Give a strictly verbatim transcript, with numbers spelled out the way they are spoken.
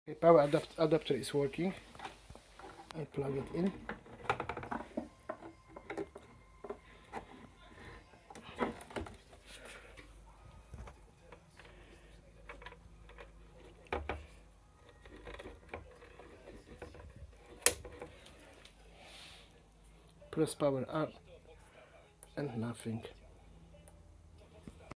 Okay, power adapt adapter is working. I plug it in. Press power up and nothing.